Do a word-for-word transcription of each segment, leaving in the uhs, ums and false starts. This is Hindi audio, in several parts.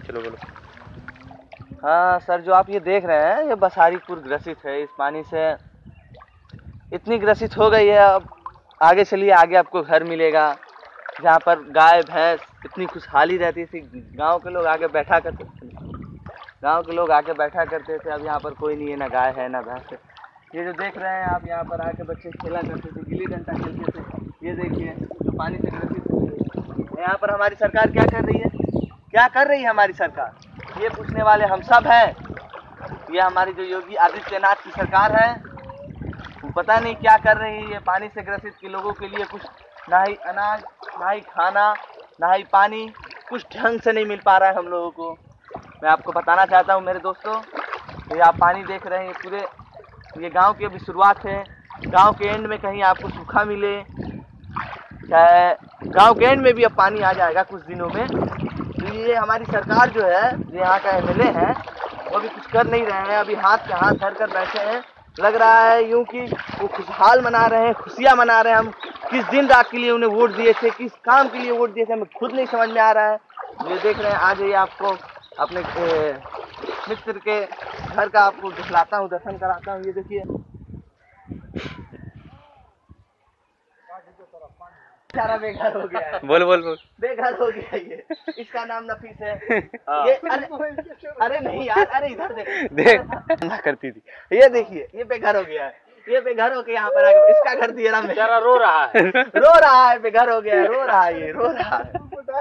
चलो बोलो। हाँ सर, जो आप ये देख रहे हैं ये बसारीपुर ग्रसित है। इस पानी से इतनी ग्रसित हो गई है। अब आगे चलिए, आगे आपको घर मिलेगा जहाँ पर गाय भैंस इतनी खुशहाली रहती थी। गांव के लोग आगे बैठा करते थे गांव के लोग आके बैठा करते थे। अब यहाँ पर कोई नहीं है, ना गाय है ना भैंस है। ये जो देख रहे हैं आप, यहाँ पर आके बच्चे खेला करते थे, गिल्ली डंडा खेलते थे। ये देखिए जो पानी से ग्रसित हो गई है। यहाँ पर हमारी सरकार क्या कर रही है, क्या कर रही है हमारी सरकार, ये पूछने वाले हम सब हैं। ये हमारी जो योगी आदित्यनाथ की सरकार है, वो पता नहीं क्या कर रही है। पानी से ग्रसित के लोगों के लिए कुछ ना ही अनाज, ना ही खाना, ना ही पानी, कुछ ढंग से नहीं मिल पा रहा है हम लोगों को। मैं आपको बताना चाहता हूँ मेरे दोस्तों, ये आप पानी देख रहे हैं पूरे, ये गांव की अभी शुरुआत है। गांव के एंड में कहीं आपको सूखा मिले, चाहे गांव के एंड में भी अब पानी आ जाएगा कुछ दिनों में। तो ये हमारी सरकार जो है, जो यहाँ का एम एल ए है, वो अभी कुछ कर नहीं रहे हैं। अभी हाथ पे हाथ धर कर बैठे हैं। लग रहा है यूं कि वो खुशहाल मना रहे हैं, खुशियाँ मना रहे हैं। हम किस दिन रात के लिए उन्हें वोट दिए थे, किस काम के लिए वोट दिए थे, हमें खुद नहीं समझ में आ रहा है। ये देख रहे हैं, आ जाइए आपको अपने मित्र के घर का आपको दिखलाता हूँ, दर्शन कराता हूँ। ये देखिए सारा बेघर हो गया है। बोल बोल बोल। बेघर हो गया ये। इसका नाम नफीस है। ये अरे अरे नहीं यार, अरे इधर देख देख ना करती थी। ये देखिए, ये बेघर हो गया है। ये बेघर हो के यहाँ पर आ गया। इसका घर दिया मैं, बेचारा रो रहा है। रो रहा है, बेघर हो गया है, रो रहा है, ये रो रहा है।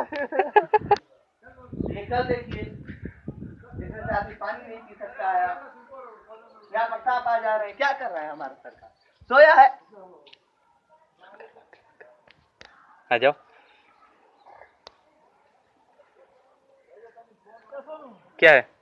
ये कल देखिए, जैसे से आदमी पानी नहीं पी सकता है। यहाँ पर सांप आ जा रहे हैं। क्या कर रहा है हमारा सरकार, सोया है। आ जाओ। क्या है?